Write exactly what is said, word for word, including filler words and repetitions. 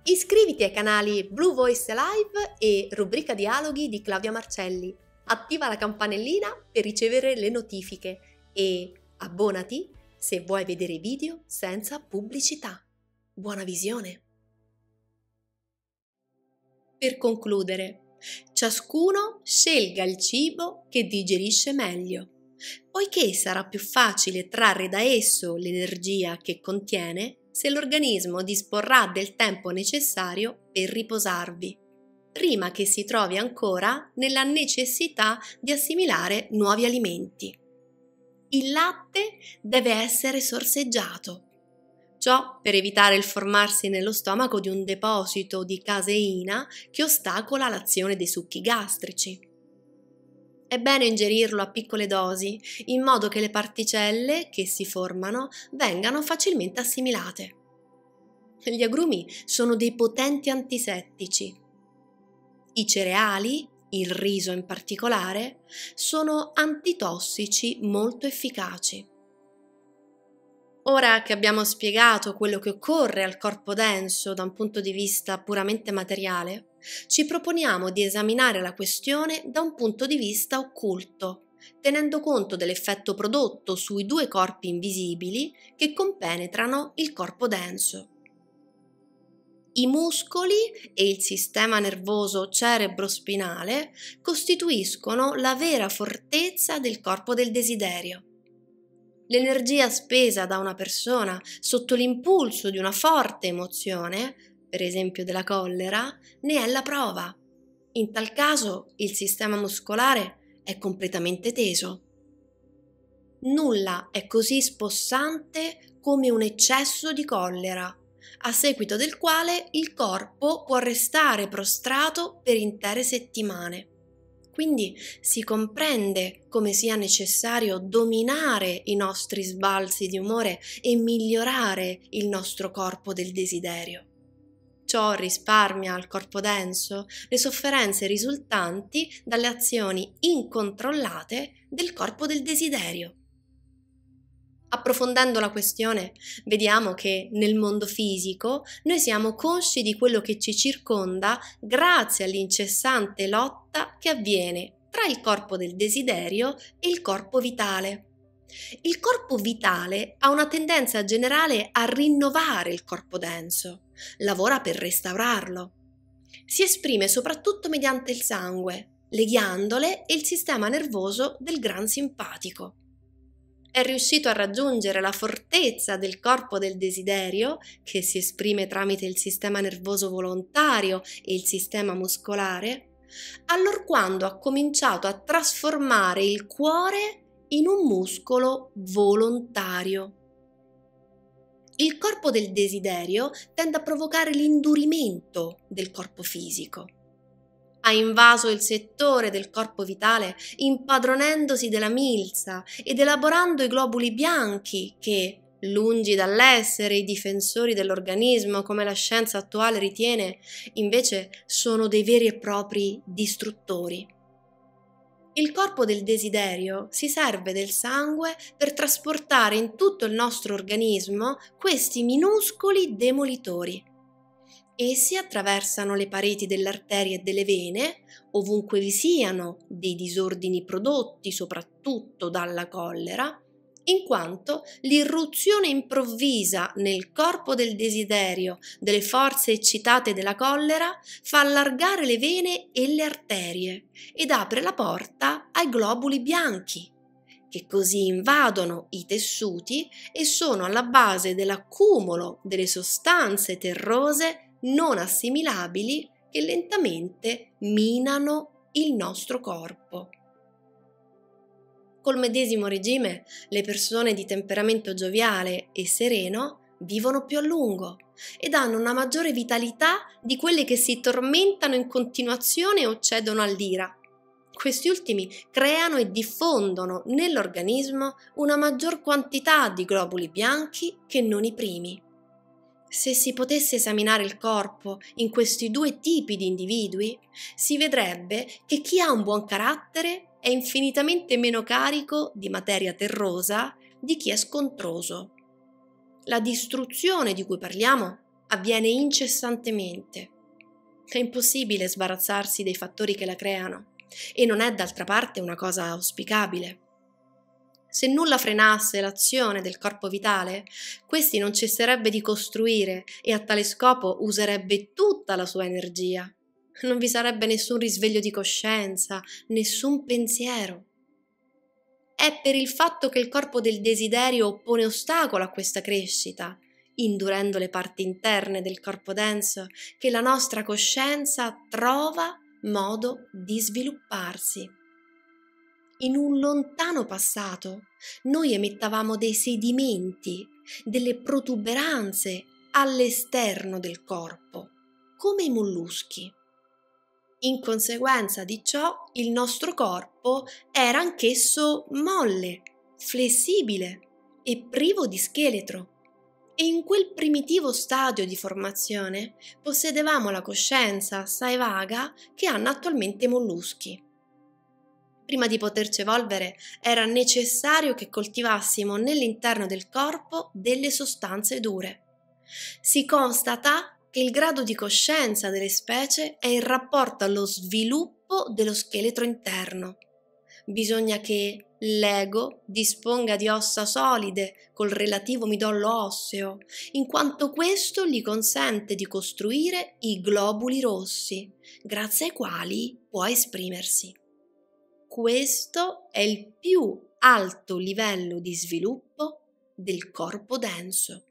Iscriviti ai canali Blue Voice Live e Rubrica Dialoghi di Claudia Marcelli. Attiva la campanellina per ricevere le notifiche e abbonati se vuoi vedere video senza pubblicità. Buona visione! Per concludere, ciascuno scelga il cibo che digerisce meglio, poiché sarà più facile trarre da esso l'energia che contiene se l'organismo disporrà del tempo necessario per riposarvi, prima che si trovi ancora nella necessità di assimilare nuovi alimenti. Il latte deve essere sorseggiato, ciò per evitare il formarsi nello stomaco di un deposito di caseina che ostacola l'azione dei succhi gastrici. È bene ingerirlo a piccole dosi, in modo che le particelle che si formano vengano facilmente assimilate. Gli agrumi sono dei potenti antisettici. I cereali, il riso in particolare, sono antitossici molto efficaci. Ora che abbiamo spiegato quello che occorre al corpo denso da un punto di vista puramente materiale, ci proponiamo di esaminare la questione da un punto di vista occulto, tenendo conto dell'effetto prodotto sui due corpi invisibili che compenetrano il corpo denso. I muscoli e il sistema nervoso cerebrospinale costituiscono la vera fortezza del corpo del desiderio. L'energia spesa da una persona sotto l'impulso di una forte emozione, per esempio della collera, ne è la prova. In tal caso il sistema muscolare è completamente teso. Nulla è così spossante come un eccesso di collera, a seguito del quale il corpo può restare prostrato per intere settimane. Quindi si comprende come sia necessario dominare i nostri sbalzi di umore e migliorare il nostro corpo del desiderio. Ciò risparmia al corpo denso le sofferenze risultanti dalle azioni incontrollate del corpo del desiderio. Approfondendo la questione, vediamo che nel mondo fisico noi siamo consci di quello che ci circonda grazie all'incessante lotta che avviene tra il corpo del desiderio e il corpo vitale. Il corpo vitale ha una tendenza generale a rinnovare il corpo denso, lavora per restaurarlo. Si esprime soprattutto mediante il sangue, le ghiandole e il sistema nervoso del gran simpatico. È riuscito a raggiungere la fortezza del corpo del desiderio, che si esprime tramite il sistema nervoso volontario e il sistema muscolare, allorquando ha cominciato a trasformare il cuore in un muscolo volontario. Il corpo del desiderio tende a provocare l'indurimento del corpo fisico. Ha invaso il settore del corpo vitale impadronendosi della milza ed elaborando i globuli bianchi che, lungi dall'essere i difensori dell'organismo come la scienza attuale ritiene, invece sono dei veri e propri distruttori. Il corpo del desiderio si serve del sangue per trasportare in tutto il nostro organismo questi minuscoli demolitori. Essi attraversano le pareti delle arterie e delle vene, ovunque vi siano dei disordini prodotti soprattutto dalla collera, in quanto l'irruzione improvvisa nel corpo del desiderio delle forze eccitate della collera fa allargare le vene e le arterie ed apre la porta ai globuli bianchi, che così invadono i tessuti e sono alla base dell'accumulo delle sostanze terrose non assimilabili che lentamente minano il nostro corpo. Col medesimo regime, le persone di temperamento gioviale e sereno vivono più a lungo ed hanno una maggiore vitalità di quelle che si tormentano in continuazione o cedono all'ira. Questi ultimi creano e diffondono nell'organismo una maggior quantità di globuli bianchi che non i primi. Se si potesse esaminare il corpo in questi due tipi di individui, si vedrebbe che chi ha un buon carattere è infinitamente meno carico di materia terrosa di chi è scontroso. La distruzione di cui parliamo avviene incessantemente. È impossibile sbarazzarsi dei fattori che la creano e non è d'altra parte una cosa auspicabile. Se nulla frenasse l'azione del corpo vitale, questi non cesserebbe di costruire e a tale scopo userebbe tutta la sua energia. Non vi sarebbe nessun risveglio di coscienza, nessun pensiero. È per il fatto che il corpo del desiderio pone ostacolo a questa crescita, indurendo le parti interne del corpo denso, che la nostra coscienza trova modo di svilupparsi. In un lontano passato noi emettavamo dei sedimenti, delle protuberanze all'esterno del corpo, come i molluschi. In conseguenza di ciò, il nostro corpo era anch'esso molle, flessibile e privo di scheletro. E in quel primitivo stadio di formazione possedevamo la coscienza assai vaga che hanno attualmente i molluschi. Prima di poterci evolvere era necessario che coltivassimo nell'interno del corpo delle sostanze dure. Si constata che il grado di coscienza delle specie è in rapporto allo sviluppo dello scheletro interno. Bisogna che l'ego disponga di ossa solide col relativo midollo osseo, in quanto questo gli consente di costruire i globuli rossi, grazie ai quali può esprimersi. Questo è il più alto livello di sviluppo del corpo denso.